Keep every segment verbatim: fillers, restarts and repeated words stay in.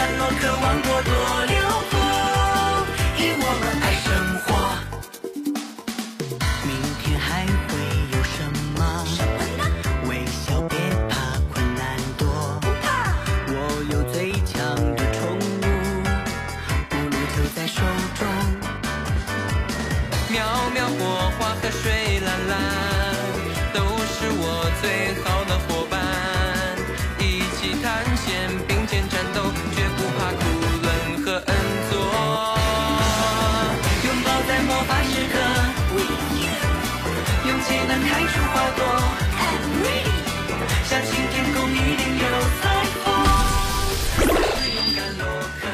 甘洛克王国多辽阔，因我们爱生活。明天还会有什么？什么呢？微笑别怕，困难多。不怕，我有最强的宠物，不如就在手中。喵喵火花和水蓝蓝，都是我最好的伙伴。一起探险，并肩战斗，绝不怕苦伦和恩佐。拥抱在魔法时刻 ，With you， 勇气能开出花朵 ，I'm ready， 相信天空一定有彩虹。我是勇敢洛克。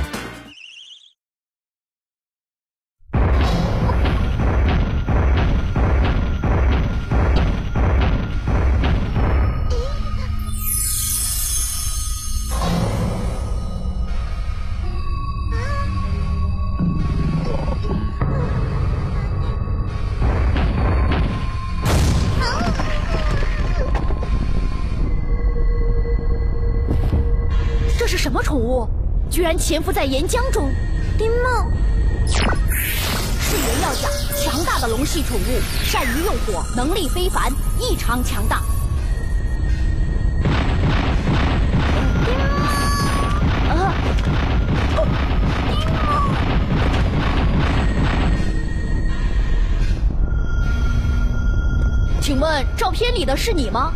什么宠物，居然潜伏在岩浆中？ 丁梦， 赤炎要讲，强大的龙系宠物，善于用火，能力非凡，异常强大。 丁梦， 啊！哦， 丁梦， 请问照片里的是你吗？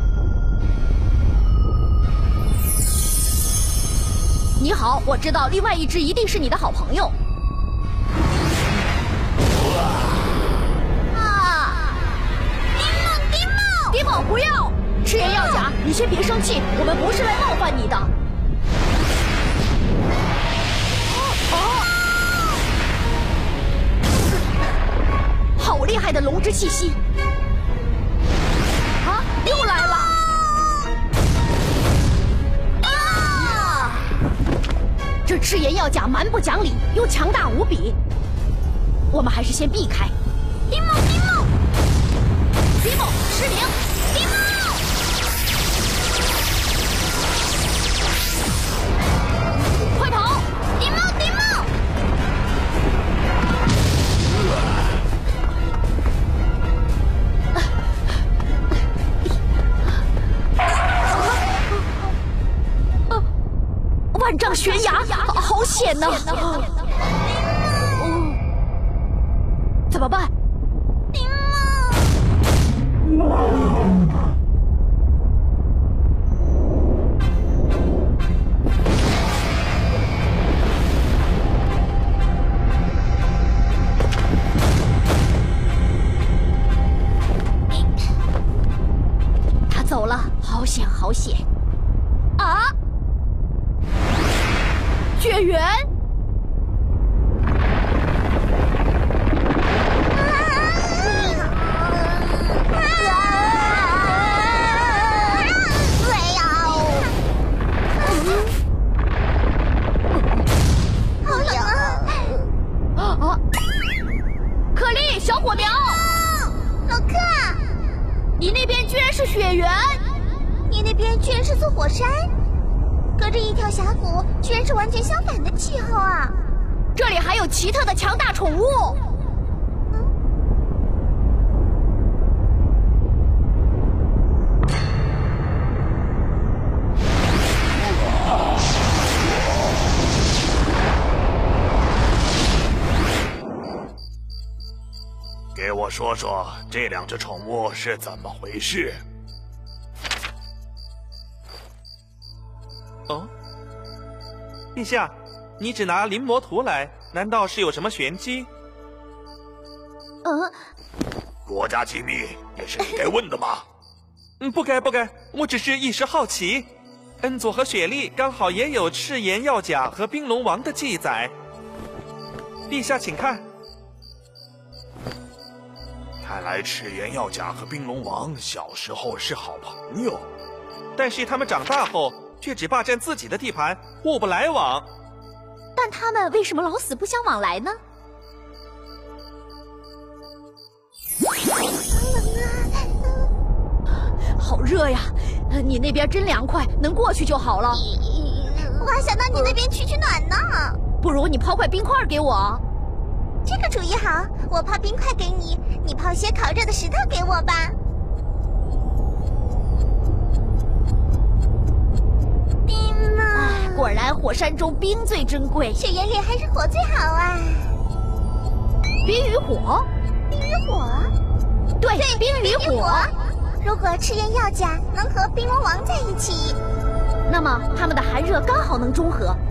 你好，我知道另外一只一定是你的好朋友。 啊！丁梦，丁梦， 丁梦，不要！赤炎要甲，你先别生气，我们不是来冒犯你的。哦！好厉害的龙之气息！啊，又来了！这赤炎要甲蛮不讲理，又强大无比，我们还是先避开。 丁梦，丁梦， 丁梦失灵， 丁梦， 快跑！ 丁梦，丁梦， 万丈悬崖，好险呐！哦，怎么办？ 丁梦， 他走了，好险，好险！啊！雪原， 没有，好冷啊！ 啊！可莉，小火苗， 洛克， 你那边居然是雪原， 你那边居然是座火山。隔着一条峡谷，居然是完全相反的气候啊！ 这里还有奇特的强大宠物。 嗯、 给我说说这两只宠物是怎么回事？ 哦，陛下，你只拿临摹图来，难道是有什么玄机？ 嗯， 国家机密也是你该问的吗？ 嗯，不该不该，我只是一时好奇。恩佐和雪莉刚好也有赤炎要甲和冰龙王的记载。陛下，请看。 看来赤炎要甲和冰龙王小时候是好朋友， 但是他们长大后却只霸占自己的地盘，互不来往。 但他们为什么老死不相往来呢？好热呀！你那边真凉快，能过去就好了。 我还想到你那边取取暖呢。 不如你抛块冰块给我。 这个主意好，我抛冰块给你，你抛些烤热的石头给我吧。冰呢？ 果然火山中冰最珍贵， 雪原里还是火最好啊。 冰与火， 冰与火， 对， 对， 冰与火。 如果赤焰药甲能和冰龙王在一起， 那么它们的寒热刚好能中和，